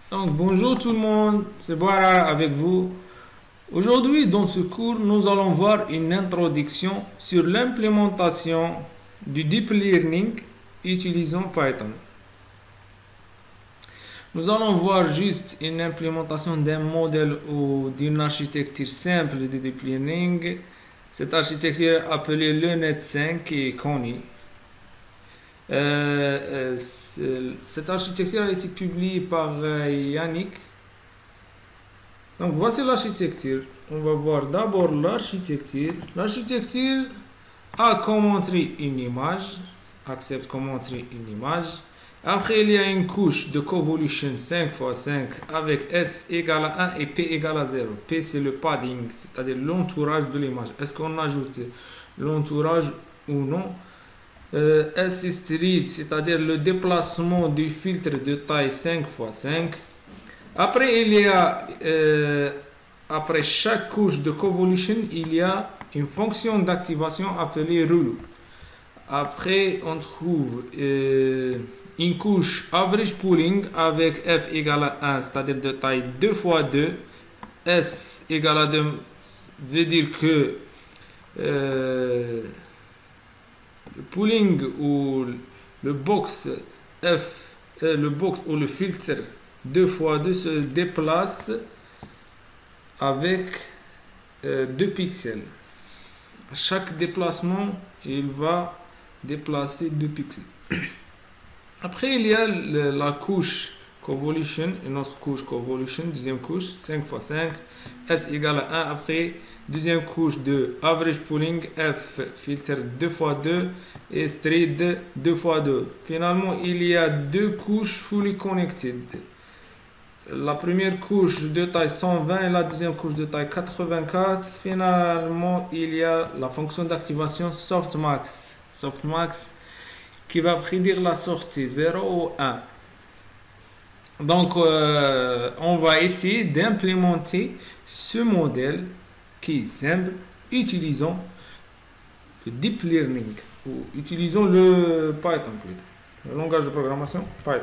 Donc bonjour tout le monde, c'est Boara avec vous. Aujourd'hui dans ce cours, nous allons voir une introduction sur l'implémentation du deep learning utilisant Python. Nous allons voir juste une implémentation d'un modèle ou d'une architecture simple de deep learning. Cette architecture est appelée le Net5 qui est connue. Cette architecture a été publiée par Yannick. Donc voici l'architecture. On va voir d'abord l'architecture. L'architecture a comme entrée une image, accepte comme entrée une image. Après, il y a une couche de convolution 5x5 avec S égale à 1 et P égale à 0. P, c'est le padding, c'est-à-dire l'entourage de l'image. Est-ce qu'on ajoute l'entourage ou non? S street, c'est-à-dire le déplacement du filtre de taille 5x5. Après, il y a, après chaque couche de convolution, il y a une fonction d'activation appelée ReLU. Après, on trouve une couche average pooling avec F égale à 1, c'est-à-dire de taille 2 x 2. S égale à 2 veut dire que le pooling ou le box le box ou le filtre 2 x 2 se déplace avec 2 pixels. À chaque déplacement, il va déplacer 2 pixels. Après, il y a la couche convolution, une autre couche convolution, deuxième couche, 5 x 5, S égale à 1. Après, deuxième couche de average pooling, F filtre 2 x 2 et street 2 x 2. Finalement, il y a deux couches fully connected. La première couche de taille 120 et la deuxième couche de taille 84. Finalement, il y a la fonction d'activation softmax. Softmax qui va prédire la sortie 0 ou 1. Donc, on va essayer d'implémenter ce modèle qui est simple, utilisant le deep learning ou utilisant le Python plutôt, le langage de programmation Python.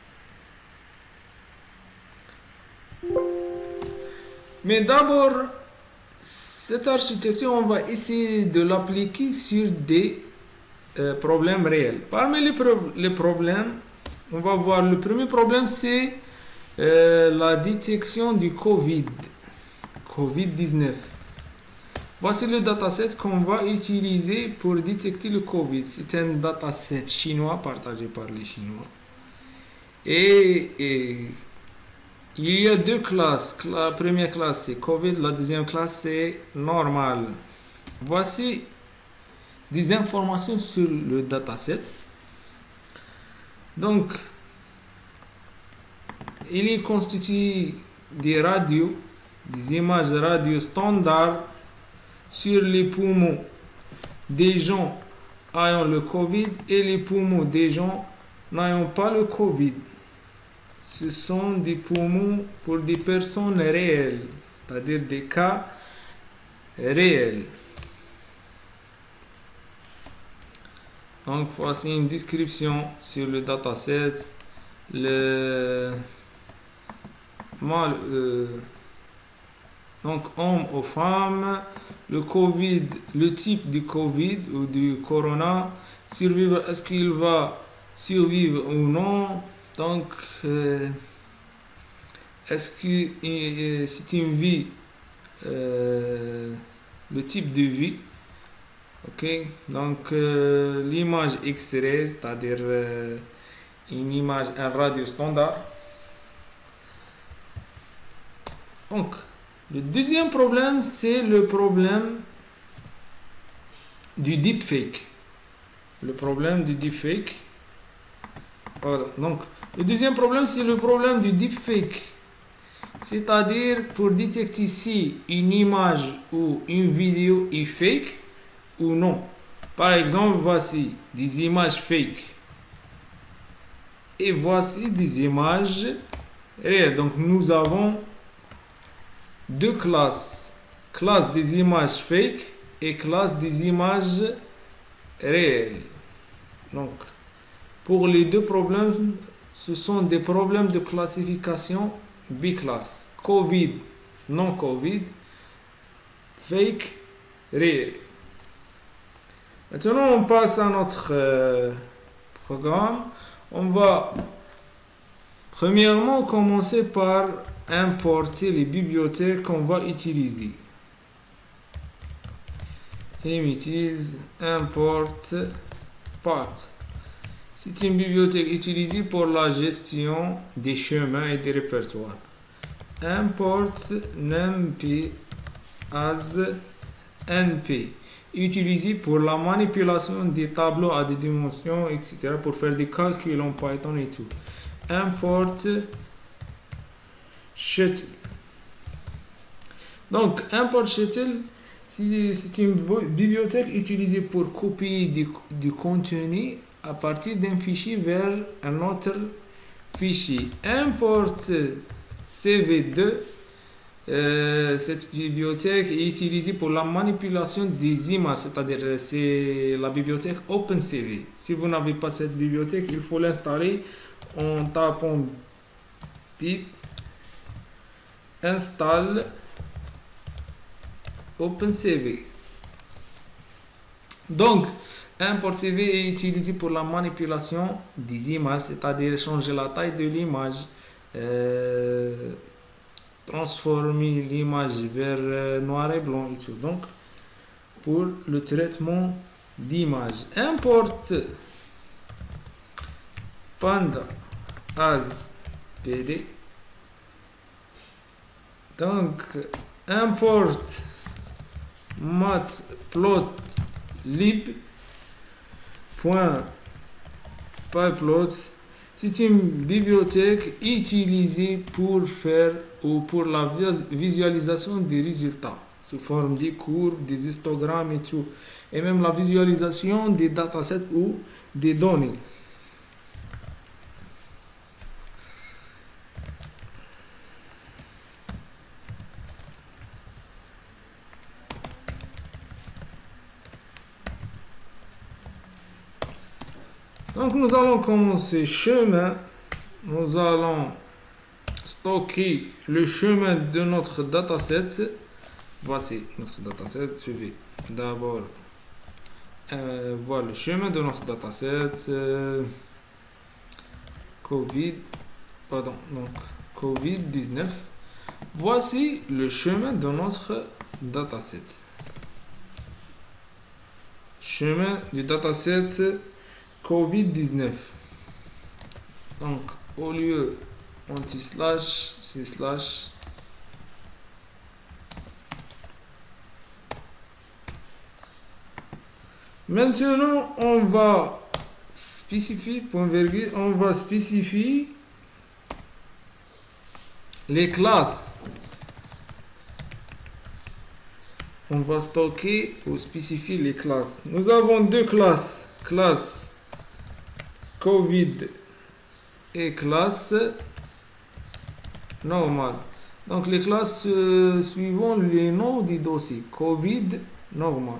Mais d'abord, cette architecture, on va essayer de l'appliquer sur des problèmes réels. Parmi les problèmes, on va voir le premier problème, c'est la détection du Covid-19. Voici le dataset qu'on va utiliser pour détecter le Covid. C'est un dataset chinois partagé par les Chinois. Et il y a deux classes. La première classe c'est Covid, la deuxième classe c'est normal. Voici des informations sur le dataset. Donc, il est constitué des radios, des images radio standards sur les poumons des gens ayant le Covid et les poumons des gens n'ayant pas le Covid. Ce sont des poumons pour des personnes réelles, c'est-à-dire des cas réels. Donc voici une description sur le dataset. Donc homme ou femme, le Covid, le type du Covid ou du corona, survivre, est-ce qu'il va survivre ou non? Donc est-ce que c'est une vie, le type de vie? Ok, donc l'image X-ray, c'est-à-dire une image, un radio standard. Donc, le deuxième problème, c'est le problème du deepfake. Le problème du deepfake. Voilà. Donc, le deuxième problème, c'est le problème du deepfake. C'est-à-dire, pour détecter si une image ou une vidéo est fake ou non. Par exemple, voici des images fake. Et voici des images réelles. Donc, nous avons deux classes. Classe des images fake et classe des images réelles. Donc, pour les deux problèmes, ce sont des problèmes de classification biclasse. Covid, non Covid, fake, réel. Maintenant, on passe à notre programme. On va premièrement commencer par importer les bibliothèques qu'on va utiliser. Images, import, path. C'est une bibliothèque utilisée pour la gestion des chemins et des répertoires. Import numpy as np. Utilisé pour la manipulation des tableaux à des dimensions, etc. pour faire des calculs en Python et tout. Import shuttle. Donc, import shuttle, c'est une bibliothèque utilisée pour copier du contenu à partir d'un fichier vers un autre fichier. Import CV2. Cette bibliothèque est utilisée pour la manipulation des images, c'est-à-dire c'est la bibliothèque OpenCV. Si vous n'avez pas cette bibliothèque, il faut l'installer en tapant pip install OpenCV. Donc, import CV est utilisé pour la manipulation des images, c'est-à-dire changer la taille de l'image, transformer l'image vers noir et blanc et tout. Donc, pour le traitement d'image. Import panda as pd. Donc, import matplotlib point pyplot. C'est une bibliothèque utilisée pour faire ou pour la visualisation des résultats sous forme des courbes, des histogrammes et tout, et même la visualisation des datasets ou des données. Donc nous allons commencer chemin. Nous allons stocker le chemin de notre dataset. Voici notre dataset. Je vais d'abord voir le chemin de notre dataset. Covid-19. Voici le chemin de notre dataset. Chemin du dataset Covid-19. Donc, au lieu anti-slash, c'est slash. Maintenant, on va spécifier, point virgule, on va spécifier les classes. On va stocker ou spécifier les classes. Nous avons deux classes. Classe Covid et classe normale. Donc les classes suivant les noms des dossiers. Covid normal.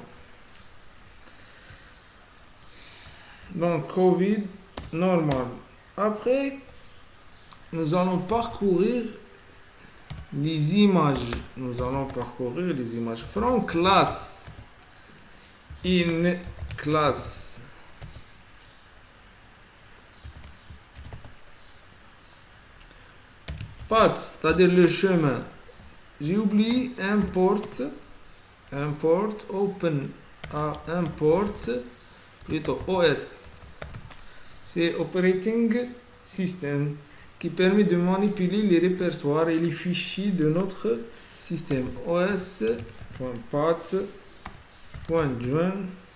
Donc Covid normal. Après, nous allons parcourir les images. Nous allons parcourir les images. From class in class. Path, c'est-à-dire le chemin. J'ai oublié import open import plutôt OS. C'est operating system qui permet de manipuler les répertoires et les fichiers de notre système. os.path.join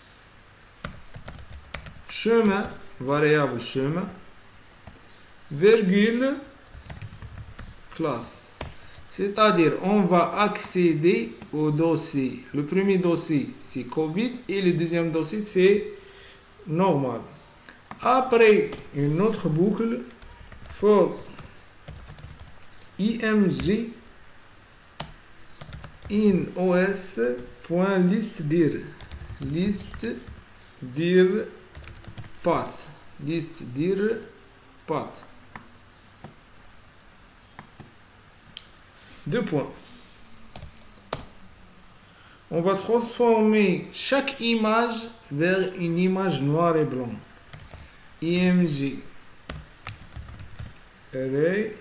chemin, variable chemin, virgule classe. C'est-à-dire, on va accéder au dossier. Le premier dossier, c'est Covid et le deuxième dossier, c'est normal. Après, une autre boucle, for img in os.listdir listdir path. deux points. On va transformer chaque image vers une image noire et blanc. img array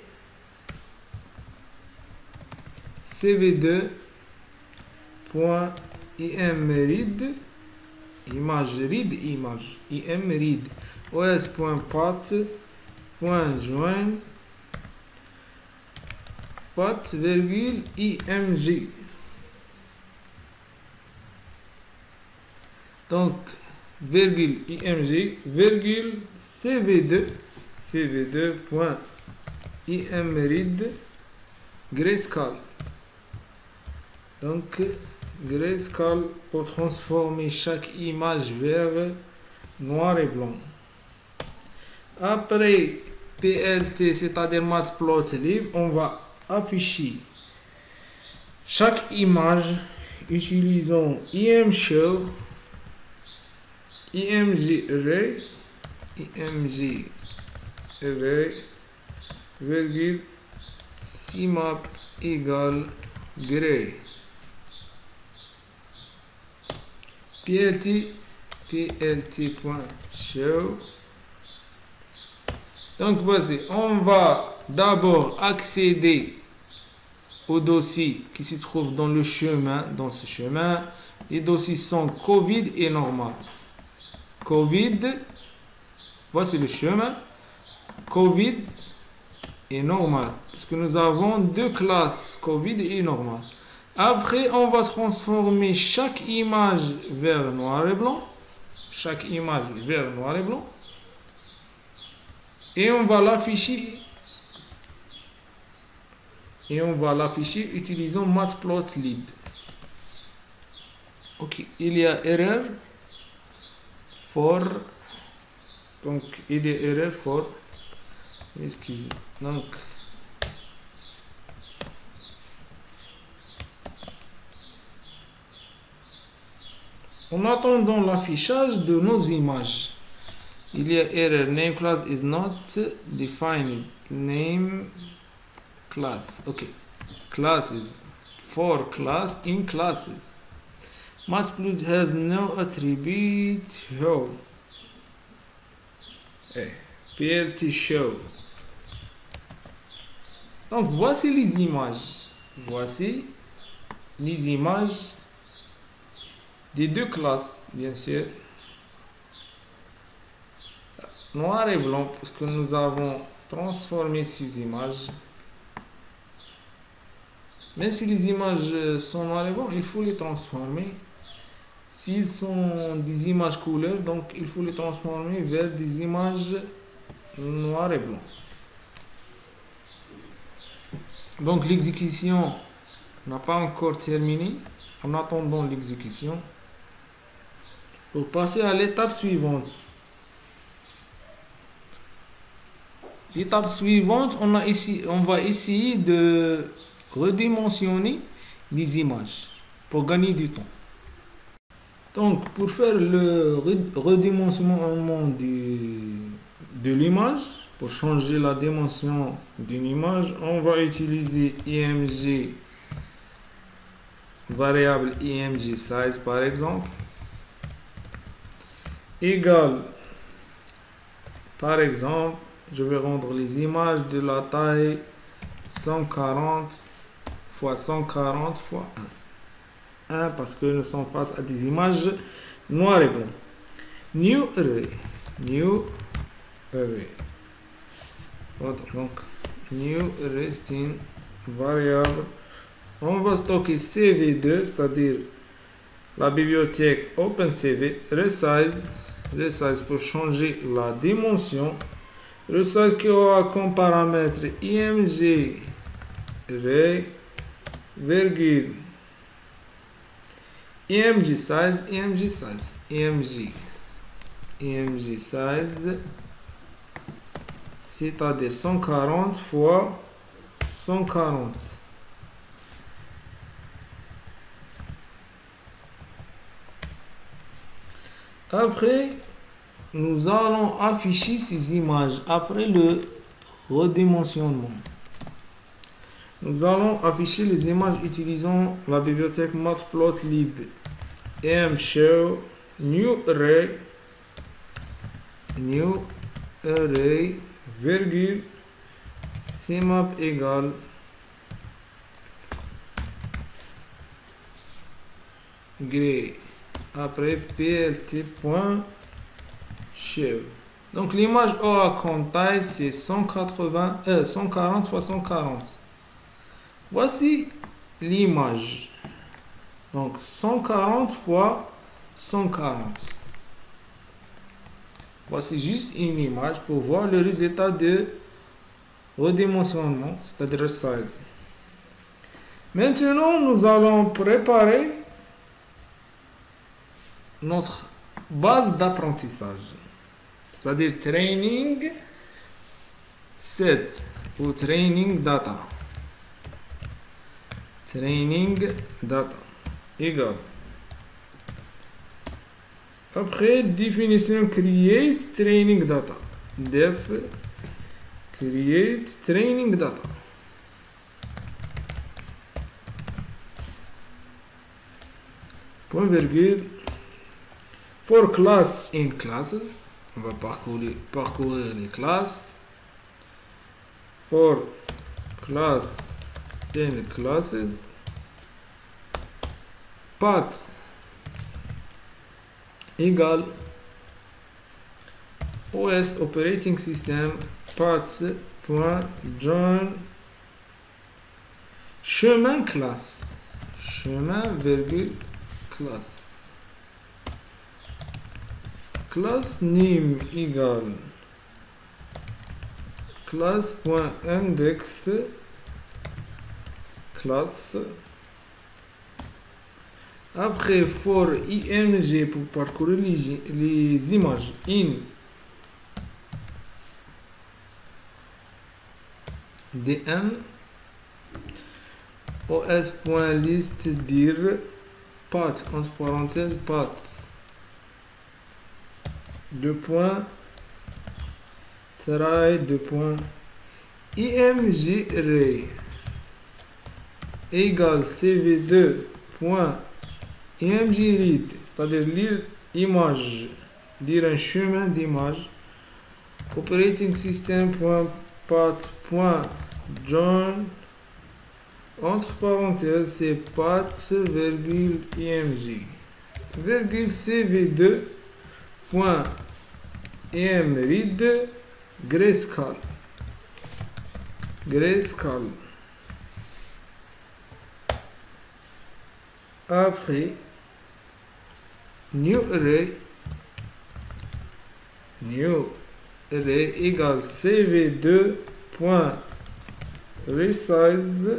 cv2.imread image read image imread os.path.join path virgule img. Donc virgule img virgule cv2.imread grayscale. Donc grayscale pour transformer chaque image vers noir et blanc. Après plt, c'est-à-dire matplotlib, on va afficher chaque image utilisant imshow img array virgule cmap égale gray plt.show. Donc voici, on va d'abord accéder au dossier qui se trouve dans le chemin. Dans ce chemin, les dossiers sont Covid et normal. Covid, voici le chemin, Covid et normal, parce que nous avons deux classes, Covid et normal. Après, on va transformer chaque image vers noir et blanc, chaque image vers noir et blanc, et on va l'afficher utilisant matplotlib. Ok, il y a erreur for, donc il y a erreur for, excusez, donc en attendant l'affichage de nos images, il y a error, name class is not defined, name class, ok, classes, for class in classes, matplotlib has no attribute show, plt show. Donc voici les images, des deux classes, bien sûr, noir et blanc, parce que nous avons transformé ces images. Même si les images sont noir et blanc, il faut les transformer. S'ils sont des images couleurs, donc il faut les transformer vers des images noir et blanc. Donc l'exécution n'a pas encore terminé. En attendant l'exécution, pour passer à l'étape suivante. L'étape suivante, on va essayer de redimensionner les images pour gagner du temps. Donc, pour faire le redimensionnement de l'image, pour changer la dimension d'une image, on va utiliser img, variable img size par exemple, égale, par exemple, je vais rendre les images de la taille 140 x 140 x 1 parce que nous sommes face à des images noir et blanc. New array, donc new array c'est une variable. On va stocker cv2, c'est-à-dire la bibliothèque OpenCV, resize pour changer la dimension, resize qui aura comme paramètre img array virgule img size, c'est-à-dire 140 fois 140. Après, nous allons afficher ces images après le redimensionnement. Nous allons afficher les images utilisant la bibliothèque matplotlib. mshow new array virgule cmap égale grey après plt.show. Donc l'image A comme taille c'est 140 x 140. Voici l'image. Donc 140 fois 140. Voici juste une image pour voir le résultat de redimensionnement, c'est-à-dire size. Maintenant, nous allons préparer notre base d'apprentissage, c'est-à-dire training set ou training data. Training data égale. Après, définition create training data. Def create training data. Point virgule. For class in classes. On va parcourir les classes. For class in classes. Path égale OS operating system path.join chemin classe virgule classe class name égale class.index classe. Après, for img pour parcourir les images in dm os.list dir path entre parenthèses paths try img array égale cv2 img read, c'est-à-dire lire image, lire un chemin d'image. Operating system.path.join entre parenthèses c'est path virgule img virgule cv2 imread grayscale. Après new array égale cv2.resize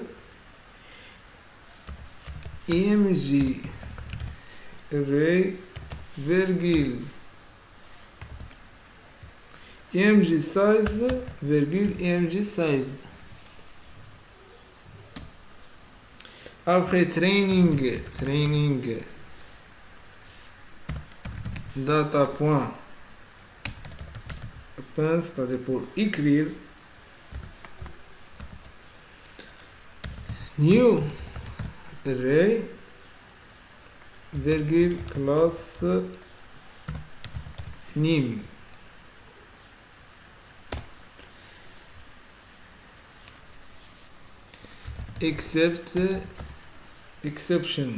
img array virgule img size virgule img size. Après training data point c'est-à-dire pour écrire new array virgule class name exception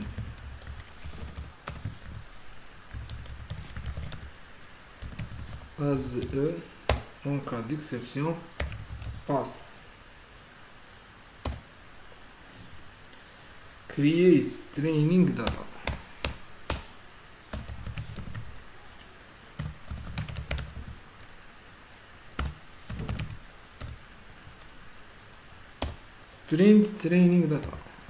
as en cas d'exception pass. Create training data. Print training data.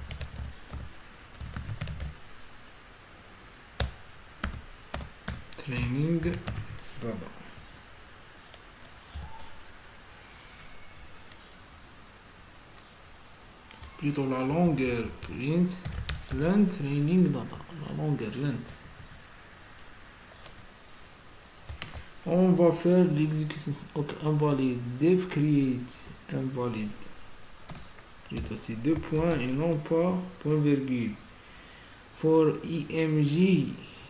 Training data. Plutôt la longueur print length training data. La longueur length. On va faire l'exécution. Ok, invalide. Def create invalide. plutôt c'est deux points et non pas point virgule. For img,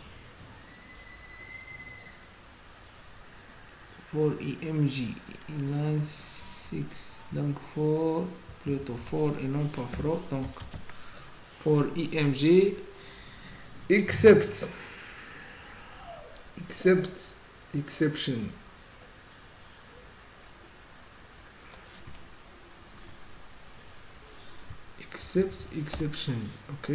il a 6, donc for plutôt for et non pas for, donc for img except exception. Exception, ok.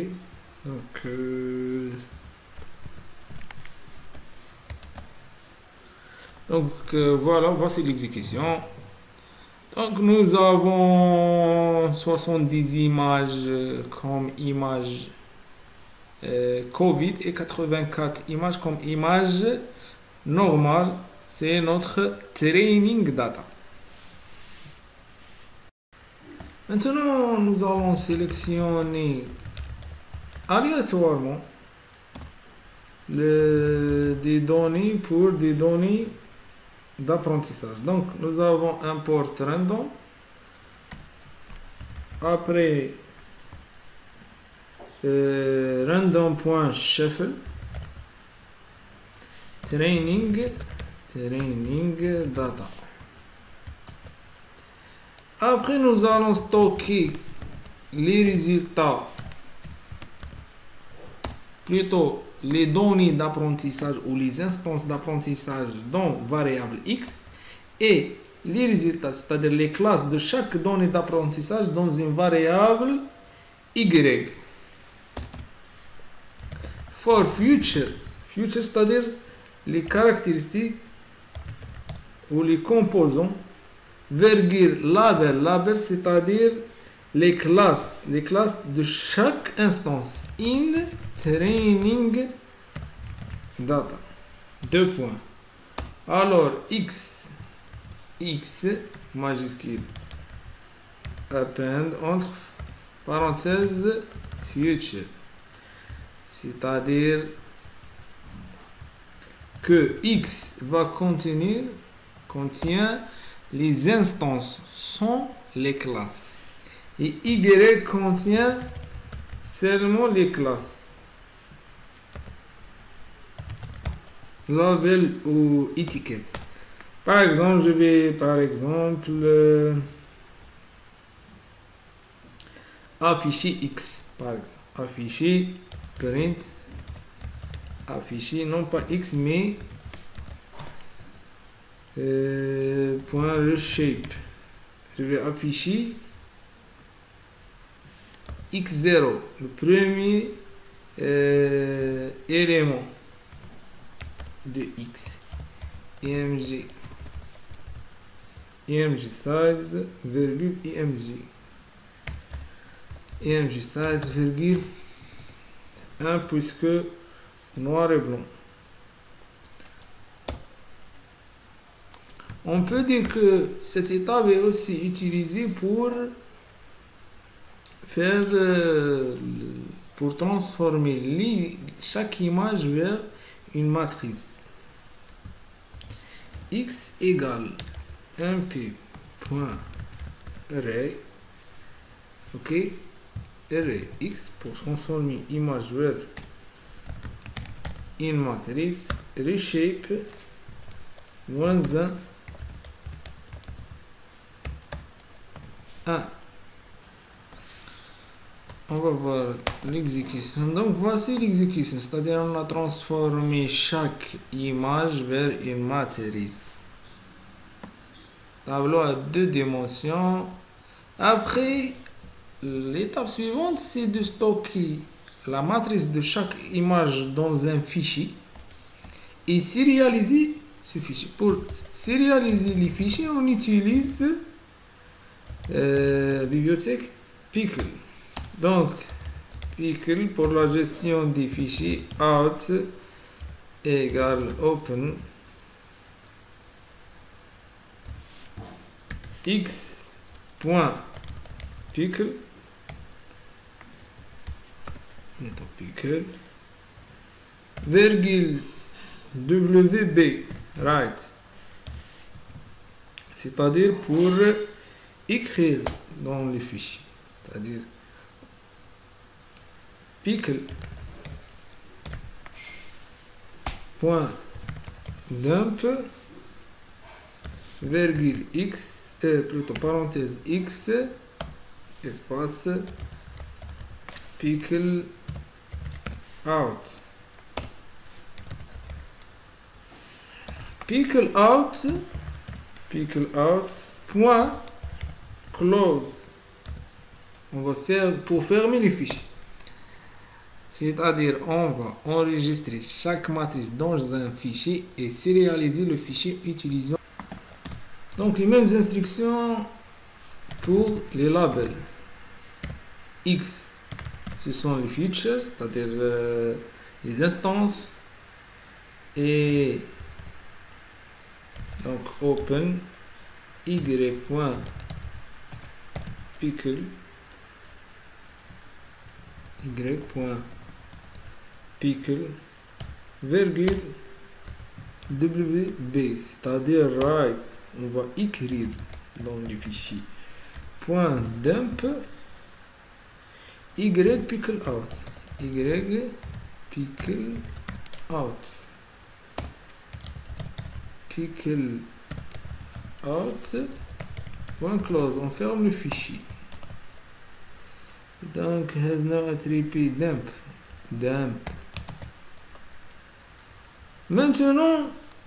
Donc voilà, voici l'exécution. Donc nous avons 70 images comme images Covid et 84 images comme images normales. C'est notre training data. Maintenant, nous allons sélectionner aléatoirement des données pour des données d'apprentissage. Donc, nous avons un port random. Après, random.shuffle training data. Après, nous allons stocker les résultats, plutôt les données d'apprentissage ou les instances d'apprentissage dans variable x et les résultats, c'est-à-dire les classes de chaque donnée d'apprentissage dans une variable y. For future, c'est-à-dire les caractéristiques ou les composants, virgule label, c'est-à-dire les classes de chaque instance in training data. Deux points. Alors x majuscule append entre parenthèses future, c'est-à-dire que x va contient les instances sont les classes et y contient seulement les classes. Label ou étiquette. Par exemple, je vais afficher x, par exemple. Afficher print, afficher non pas x mais point reshape. Je vais afficher x0, le premier élément de x. img size virgule img size virgule 1 puisque noir et blanc. On peut dire que cette étape est aussi utilisée pour faire pour transformer chaque image vers une matrice. X égale mp.array, ok, array x pour transformer image vers une matrice, reshape -1 1. On va voir l'exécution. Donc voici l'exécution, c'est-à-dire on a transformé chaque image vers une matrice. Tableau à 2 dimensions. Après, l'étape suivante, c'est de stocker la matrice de chaque image dans un fichier et sérialiser ce fichier. Pour sérialiser les fichiers, on utilise bibliothèque Pickle. Donc, Pickle pour la gestion des fichiers, out égale open x.pickle virgule wb write, c'est-à-dire pour écrire dans les fichiers. c'est-à-dire pickle point dump virgule x plutôt parenthèse x espace pickle out. Pickle out point close. On va faire pour fermer les fichiers. C'est-à-dire on va enregistrer chaque matrice dans un fichier et sérialiser le fichier utilisant donc les mêmes instructions pour les labels. X, ce sont les features, c'est-à-dire les instances, et donc open y.pickle virgule wb, c'est-à-dire write, on va écrire dans le fichier point dump y pickle out point close, on ferme le fichier. Donc has no attribute dump. Maintenant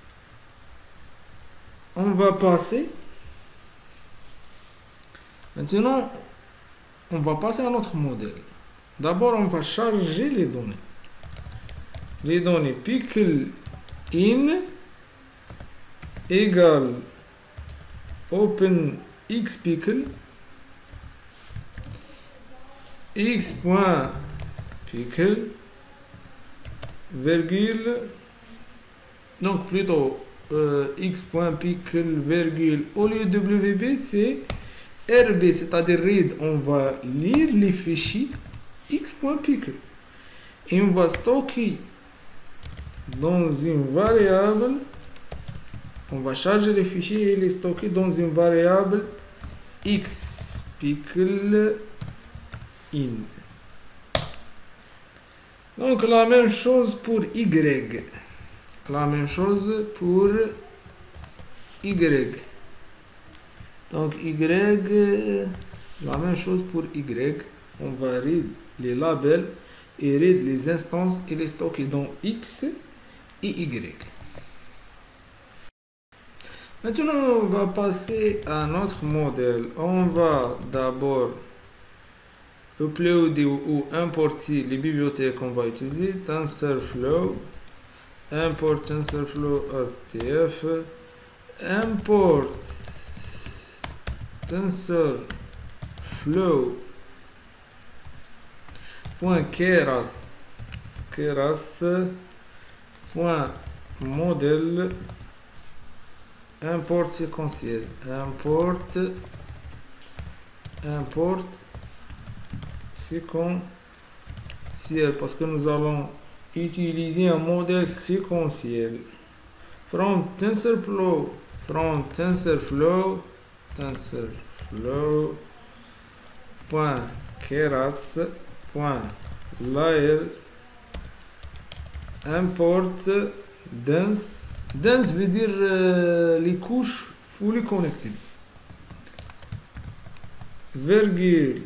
on va passer à notre modèle. D'abord on va charger les données pickle in égale open xpickle x.pickle virgule, donc plutôt x.pickle virgule, au lieu de wb c'est rb, c'est-à-dire read, on va lire les fichiers x.pickle et on va stocker dans une variable, on va charger les fichiers et les stocker dans une variable xpickle in. Donc la même chose pour y. Donc y, la même chose pour y. On va read les labels et read les instances et les stocker dans x et y. Maintenant on va passer à notre modèle. On va d'abord uploader ou importer les bibliothèques qu'on va utiliser. TensorFlow, import TensorFlow STF, import TensorFlow .keras .model import séquentiel, import séquentiel, parce que nous allons utiliser un modèle séquentiel. From TensorFlow .keras.layer import dense veut dire les couches fully connected, virgule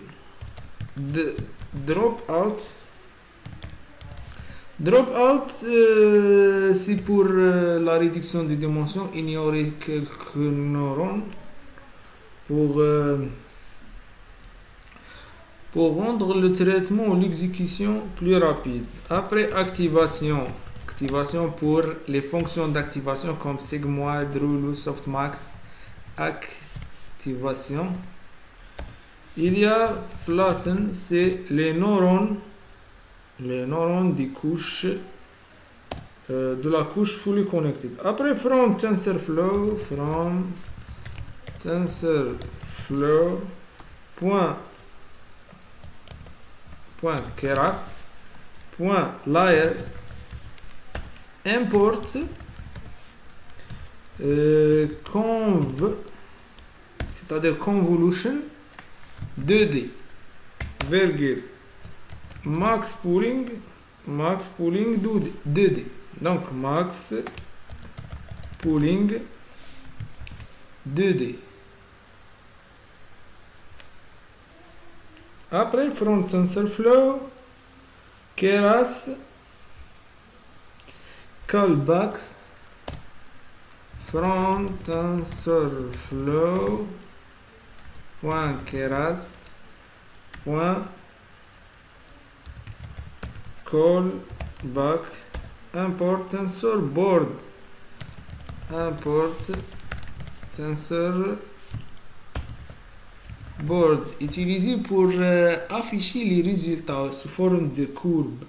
dropout. C'est pour la réduction des dimensions, ignorer quelques neurones pour rendre le traitement ou l'exécution plus rapide. Après activation pour les fonctions d'activation comme Sigmoid, Rulu, Softmax. Activation. Il y a flatten, c'est les neurones des couches de la couche fully connected. Après from TensorFlow .keras.layers import conv, c'est-à-dire convolution 2D. virgule max pooling 2D. Donc max pooling 2D. Après from TensorFlow, keras callbacks from TensorFlow .keras .callback import TensorBoard, import TensorBoard utilisé pour afficher les résultats sous forme de courbe.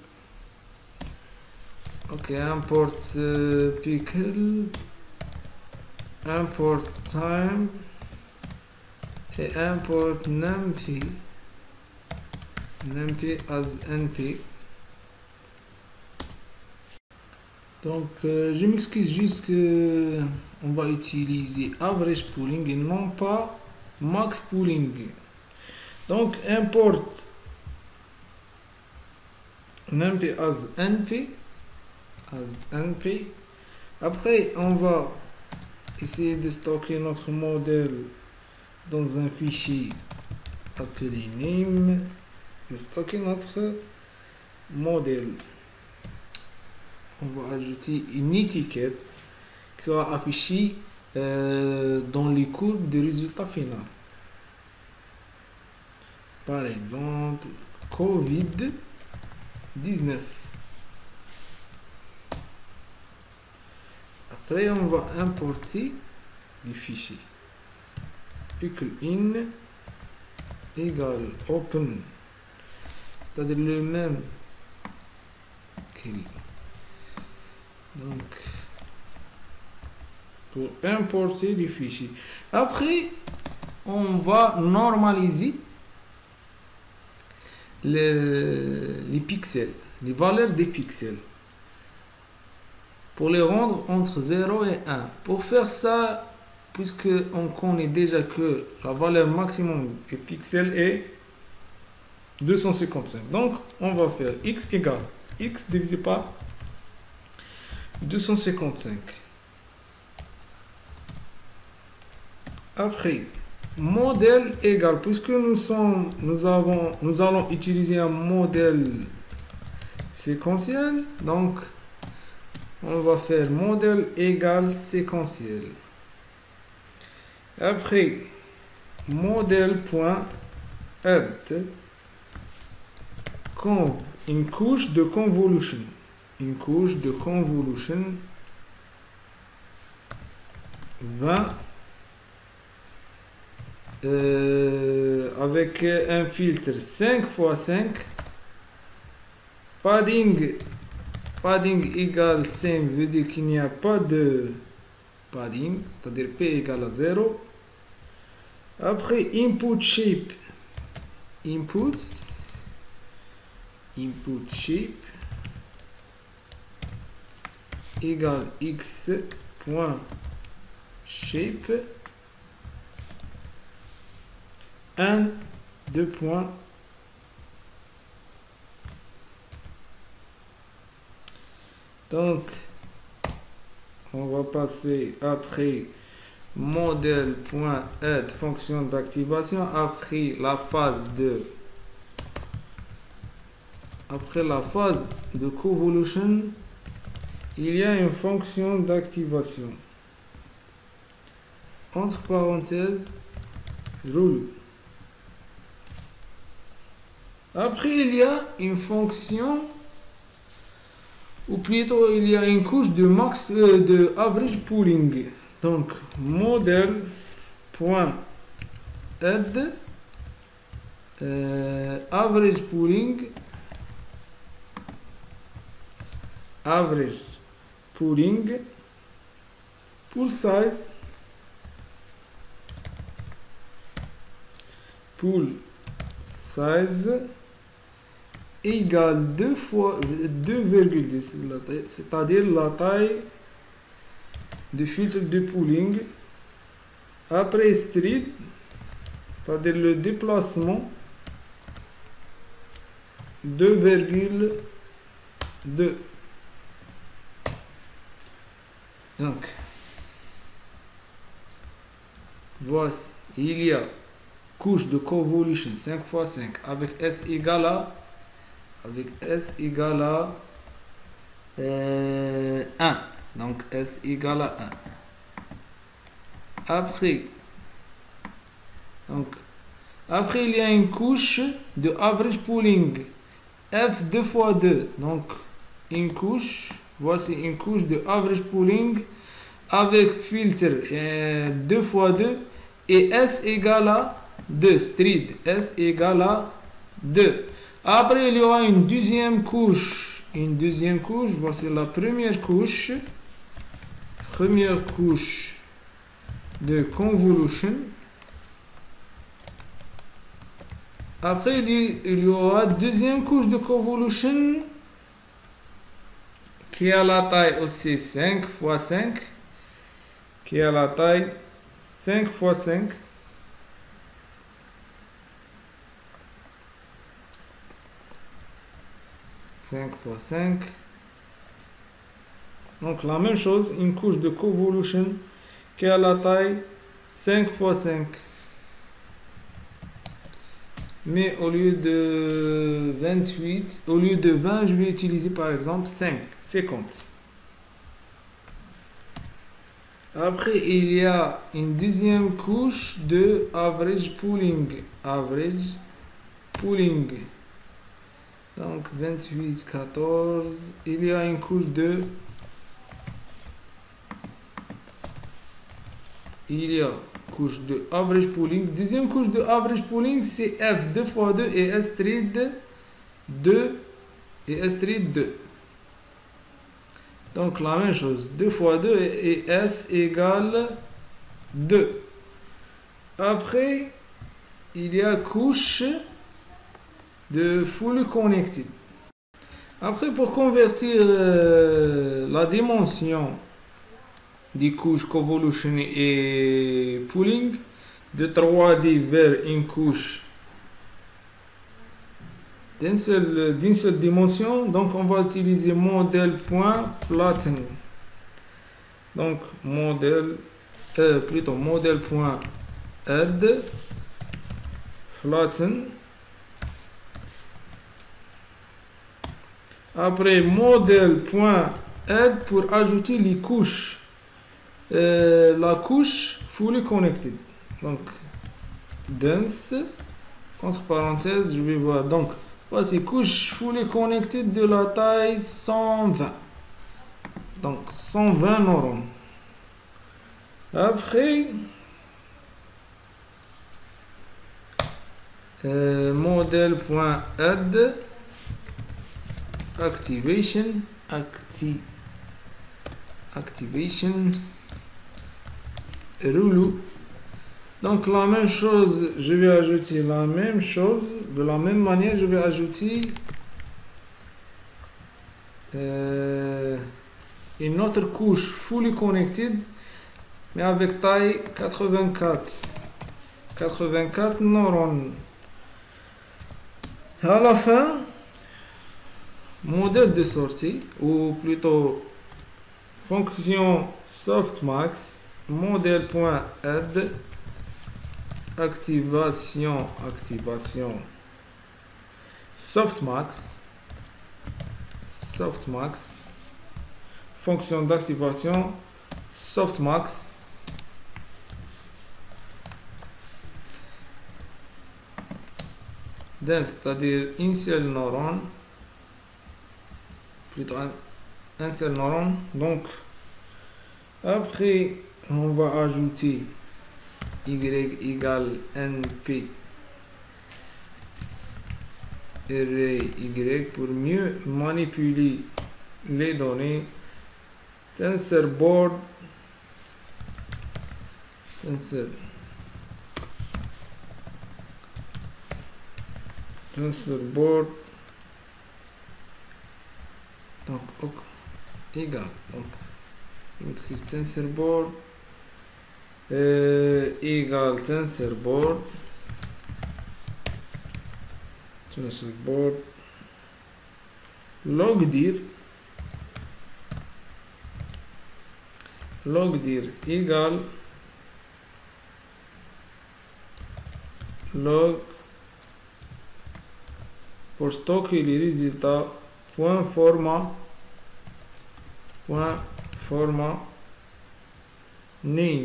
Ok, import pickle, import time et import numpy as np. Donc je m'excuse juste que on va utiliser average pooling et non pas max pooling. Donc import numpy as np. Après on va essayer de stocker notre modèle dans un fichier appelé name et stocker notre modèle. On va ajouter une étiquette qui sera affichée dans les courbes de résultats finaux. Par exemple, COVID-19. Après, on va importer les fichiers. Pickle in égale open, c'est-à-dire le même cri. Donc, pour importer les fichiers. Après, on va normaliser les pixels, les valeurs des pixels, pour les rendre entre 0 et 1. Pour faire ça, puisque on connaît déjà que la valeur maximum des pixels est 255. Donc, on va faire x égale x divisé par 255. Après, modèle égal, puisque nous allons utiliser un modèle séquentiel, donc on va faire modèle égal séquentiel. Après, modèle.add une couche de convolution. Une couche de convolution 20 avec un filtre 5 x 5. Padding égale 5 veut dire qu'il n'y a pas de padding, c'est-à-dire P égale à 0. Après, input shape, input shape égale x.shape 1, 2 points. Donc, on va passer après modèle.add fonction d'activation. Après la phase de convolution, il y a une fonction d'activation. Entre parenthèses, rule. Après, il y a une fonction, ou plutôt il y a une couche de de average pooling. Donc modèle.add average pooling pool size égale 2,10, c'est-à-dire la taille du filtre de pooling. Après street, c'est-à-dire le déplacement 2,2. Donc, voici, il y a couche de convolution 5 fois 5 avec S égale à 1. Donc S égale à 1. Après, il y a une couche de average pooling F 2 fois 2. Donc, voici une couche de average pooling avec filtre 2 fois 2 et S égale à 2. Street, S égale à 2. Après, il y aura une deuxième couche. Voici la première couche. Première couche de convolution. Après, il y aura deuxième couche de convolution qui a la taille aussi 5 fois 5. Qui a la taille 5 fois 5. Donc la même chose, une couche de convolution qui a la taille 5 fois 5. Mais au lieu de 28, au lieu de 20, je vais utiliser par exemple 50. Après, il y a une deuxième couche de average pooling. Donc 28, 14. Il y a une couche de... couche de average pooling. Deuxième couche de average pooling, c'est F 2 fois 2 et S street 2 et S street 2. Donc la même chose, 2 fois 2 et S égale 2. Après, il y a couche de fully connected. Après, pour convertir la dimension des couches convolution et pooling de 3D vers une couche d'une seule dimension, donc on va utiliser model.flatten. Donc model.add flatten. Après model.add pour ajouter les couches. La couche fully connected. Donc dense, entre parenthèses, je vais voir. Donc voici couche fully connected de la taille 120. Donc 120 neurones. Après model.add activation rouleau. Donc la même chose, je vais ajouter la même chose, de la même manière je vais ajouter une autre couche fully connected mais avec taille 84 neurones. À la fin, modèle de sortie ou plutôt fonction softmax model.add activation softmax fonction d'activation softmax c'est-à-dire un seul neurone, plutôt un seul neurone. Donc après on va ajouter y égale np array y pour mieux manipuler les données. TensorBoard donc égal, donc je maîtrise TensorBoard égal TensorBoard logdir égale log pour stocker les résultats format name,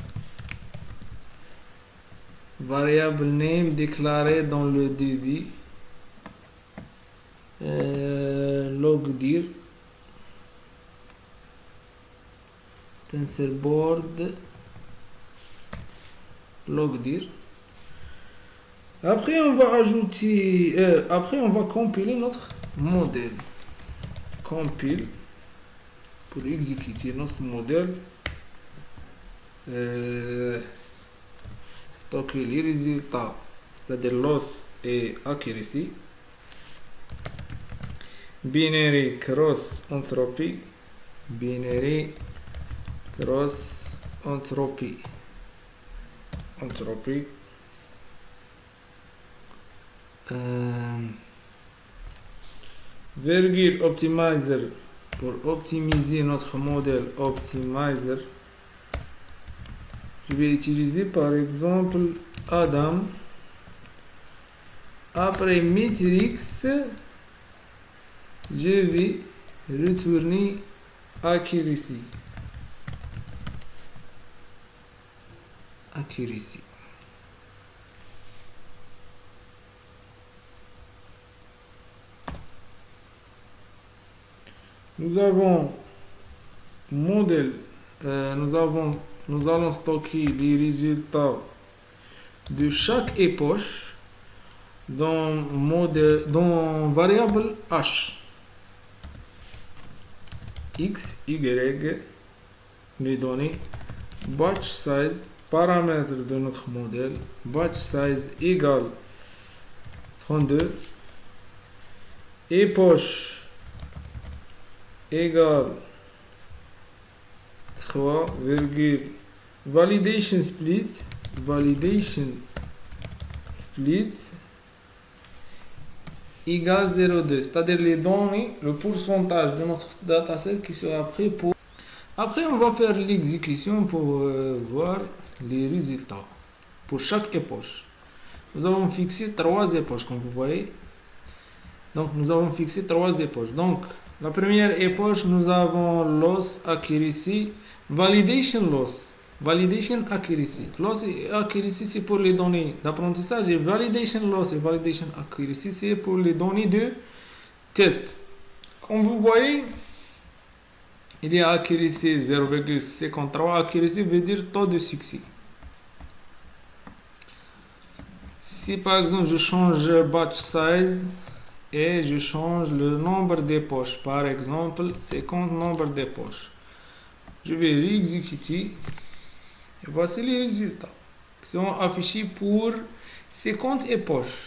variable name déclarée dans le débit, logdir TensorBoard logdir. Après on va ajouter, après on va compiler notre modèle. Compile pour exécuter notre modèle, stocker les résultats, c'est-à-dire loss et accuracy, binary cross entropy, virgule optimizer pour optimiser notre modèle optimizer. Je vais utiliser par exemple Adam. Après matrix, je vais retourner accuracy. Nous avons modèle, nous allons stocker les résultats de chaque époche dans variable h, x, y, les données, batch size, paramètre de notre modèle, batch size égale 32, époche égale 3, validation split égale 0,2, c'est-à-dire les données, le pourcentage de notre dataset qui sera pris pour. Après on va faire l'exécution pour voir les résultats pour chaque époche. Nous avons fixé 3 époches comme vous voyez. Donc nous avons fixé 3 époches. Donc la première époche, nous avons loss, accuracy, validation loss, validation accuracy. Loss et accuracy, c'est pour les données d'apprentissage et validation loss et validation accuracy, c'est pour les données de test. Comme vous voyez, il y a accuracy 0,53. Accuracy veut dire taux de succès. Si par exemple je change batch size, et je change le nombre des poches, par exemple 50 nombre des poches, je vais réexécuter et voici les résultats qui sont affichés pour 50 époches.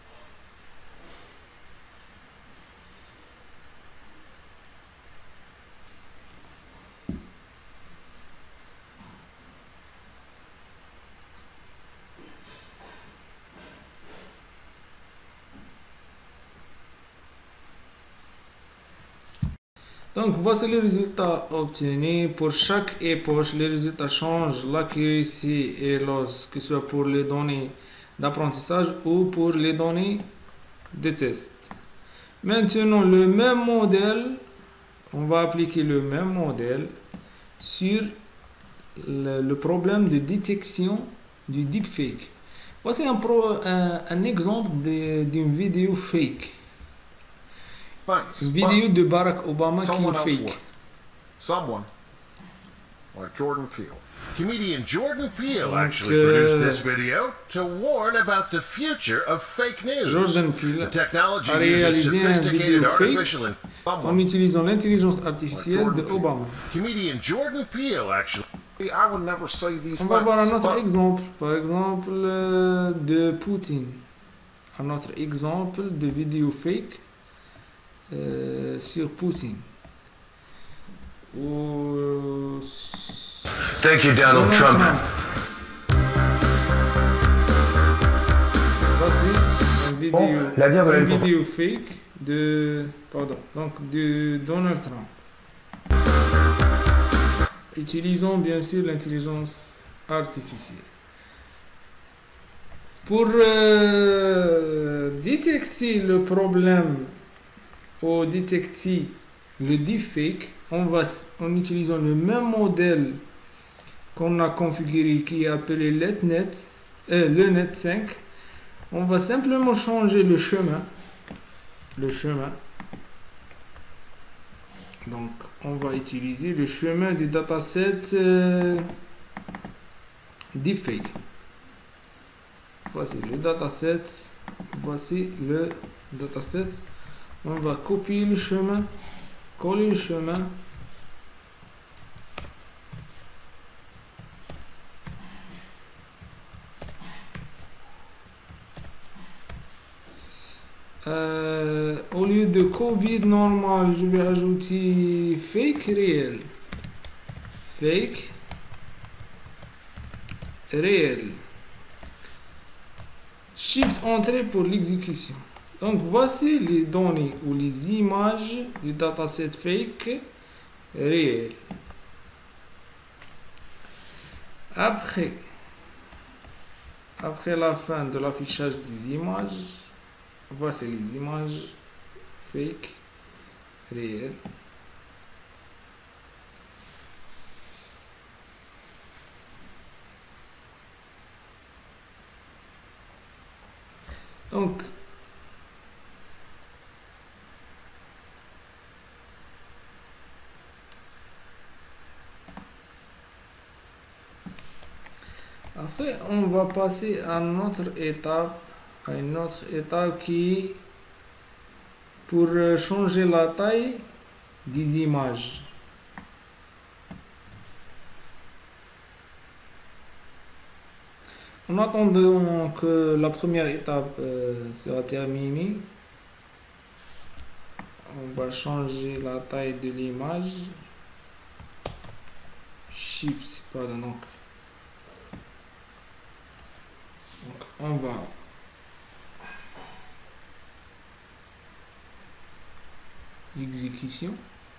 Donc voici les résultats obtenus pour chaque époche. Les résultats changent l'accuracy et loss, que ce soit pour les données d'apprentissage ou pour les données de test. Maintenant le même modèle, on va appliquer le même modèle sur le problème de détection du deepfake. Voici un exemple d'une vidéo fake. Thanks. Une vidéo de Barack Obama qui est fake. Someone like Jordan Peele. Comedian Jordan Peele actually produced this video to warn about the future of fake news. Jordan Peele The technology a uses réalisé une sophisticated vidéo artificial fake en utilisant l'intelligence artificielle de Obama. Comedian Jordan Peele actually. I would never say these On va voir un things. autre exemple, par exemple de Poutine. Un autre exemple de vidéo fake sur Poutine. Thank you, Donald Trump. Voici une vidéo, la vie, voilà une le vidéo fake de Donald Trump. Utilisons bien sûr l'intelligence artificielle. Pour détecter le problème ou détecter le deepfake, en utilisant le même modèle qu'on a configuré qui est appelé le Net 5, on va simplement changer le chemin. Donc on va utiliser le chemin du dataset deepfake. Voici le dataset. On va copier le chemin, coller le chemin. Au lieu de Covid normal, je vais ajouter fake réel. Shift entrée pour l'exécution. Donc voici les données ou les images du dataset fake réel. Après la fin de l'affichage des images, voici les images fake réelles. Donc après on va passer à une autre étape qui est pour changer la taille des images. En attendant que la première étape soit terminée, on va changer la taille de l'image. Shift, pardon. Donc on va l'exécution.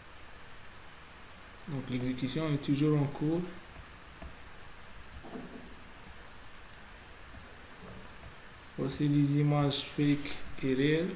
Donc l'exécution est toujours en cours. Voici les images fake et réelles.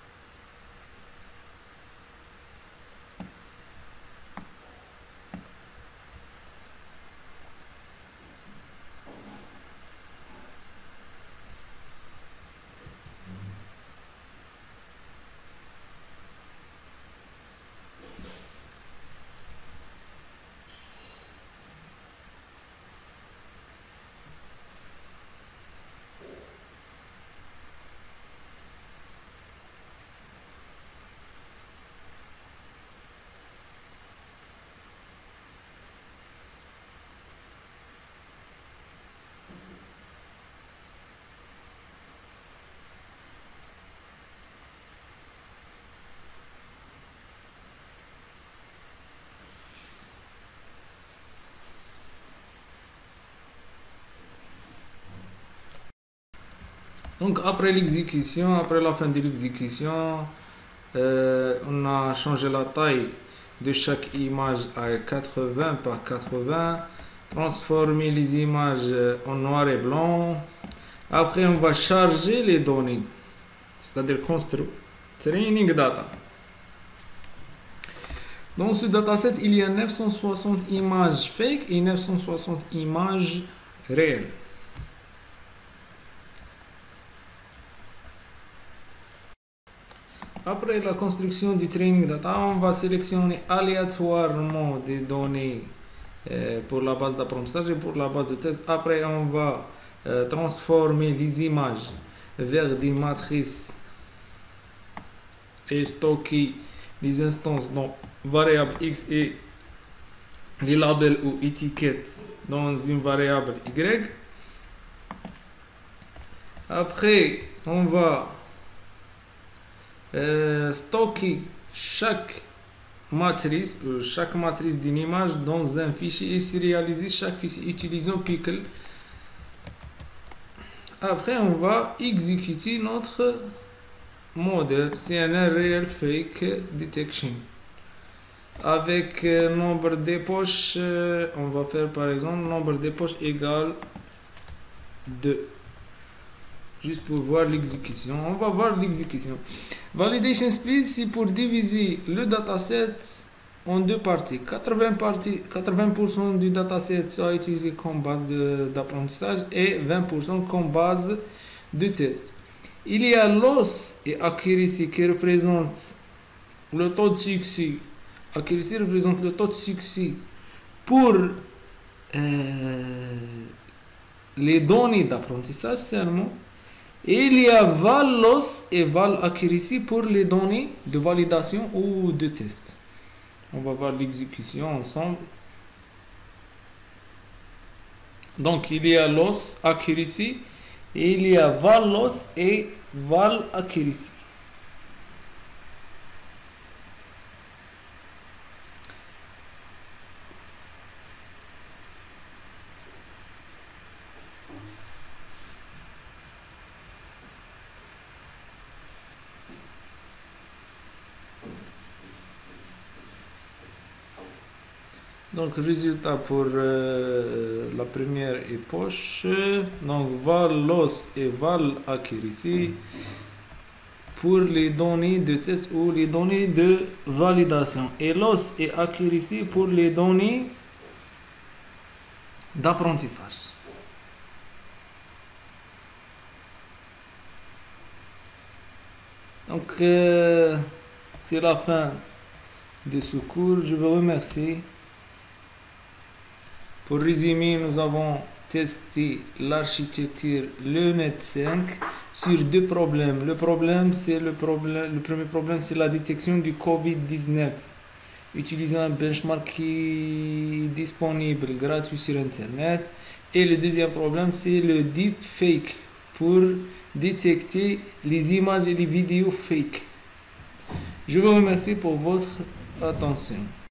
Donc après l'exécution, après la fin de l'exécution, on a changé la taille de chaque image à 80 par 80, transformé les images en noir et blanc. Après on va charger les données, c'est-à-dire construire training data. Dans ce dataset, il y a 960 images fake et 960 images réelles. Après la construction du training data, on va sélectionner aléatoirement des données pour la base d'apprentissage et pour la base de test. Après, on va transformer les images vers des matrices et stocker les instances dans variable x et les labels ou étiquettes dans une variable y. Après, on va stocker chaque matrice d'une image dans un fichier et serialiser chaque fichier utilisant Pickle. Après on va exécuter notre modèle CNN Real Fake Detection. Avec nombre des poches, on va faire par exemple nombre des poches égale 2. Juste pour voir l'exécution. On va voir l'exécution. Validation split, c'est pour diviser le dataset en deux parties. 80% du dataset sera utilisé comme base d'apprentissage et 20% comme base de test. Il y a loss et accuracy qui représentent le taux de succès. Accuracy représente le taux de succès pour les données d'apprentissage seulement. Et il y a val loss et val accuracy pour les données de validation ou de test. On va voir l'exécution ensemble. Donc il y a loss, accuracy, et il y a val loss et val accuracy. Donc résultat pour la première poche, donc val loss et val accuracy pour les données de test ou les données de validation, et loss et accuracy pour les données d'apprentissage. Donc c'est la fin de ce cours. Je vous remercie. Pour résumer, nous avons testé l'architecture LeNet 5 sur deux problèmes. Le premier problème, c'est la détection du Covid-19 utilisant un benchmark qui est disponible gratuit sur Internet. Et le deuxième problème, c'est le deepfake pour détecter les images et les vidéos fake. Je vous remercie pour votre attention.